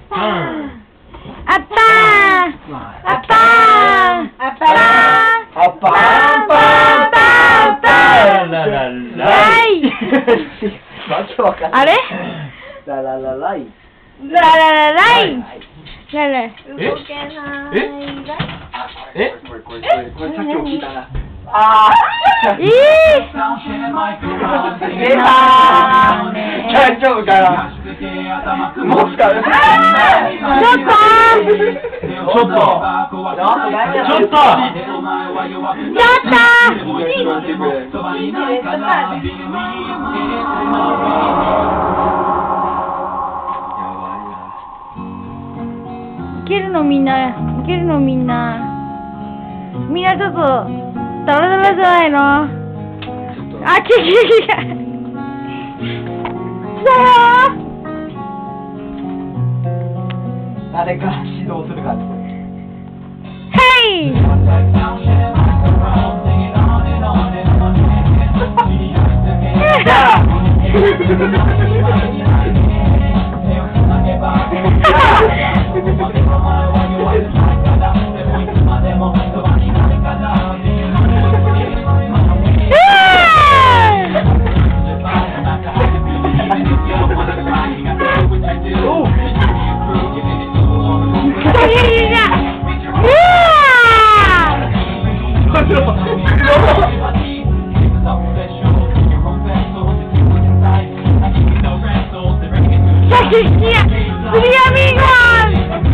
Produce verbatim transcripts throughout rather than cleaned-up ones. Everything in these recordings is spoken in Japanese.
あれ？ ラララライ。 ラララライ。ララ。 え？え？え？ これこれこれこれさっきも聞いたな。 ああ。ええ。 出たー。大丈夫かな。もう使う。 ちょっと。 ちょっと。ちょっと。ちょっと。 いけるのみんな、いけるのみんな。みんなちょっとダラダラじゃないの。あ、きききが。さあ。 誰が指導するか。 ヘイ。Three amigos.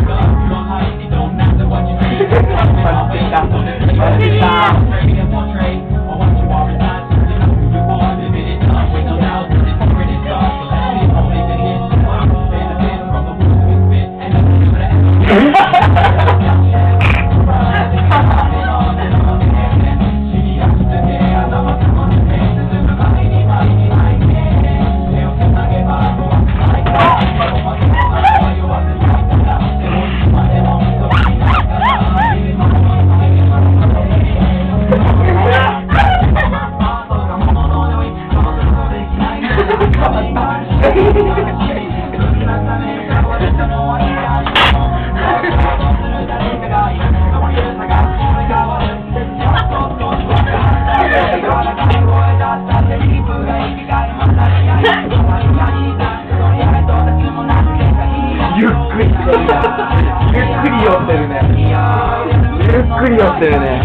ゆっくりゆっくり寄ってるね。ゆっくり寄ってるね。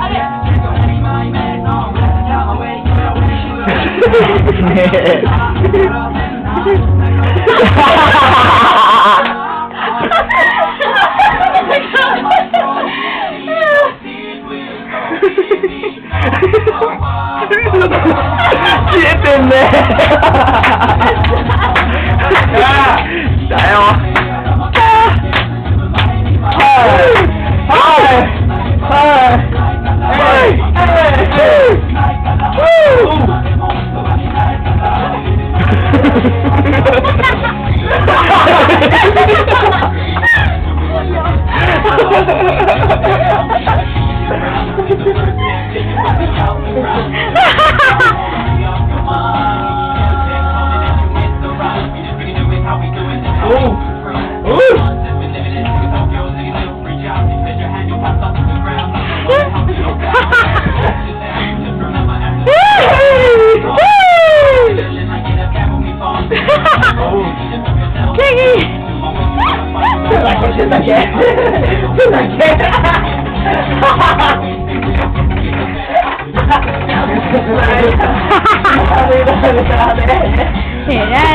消えてんね。だよ。Era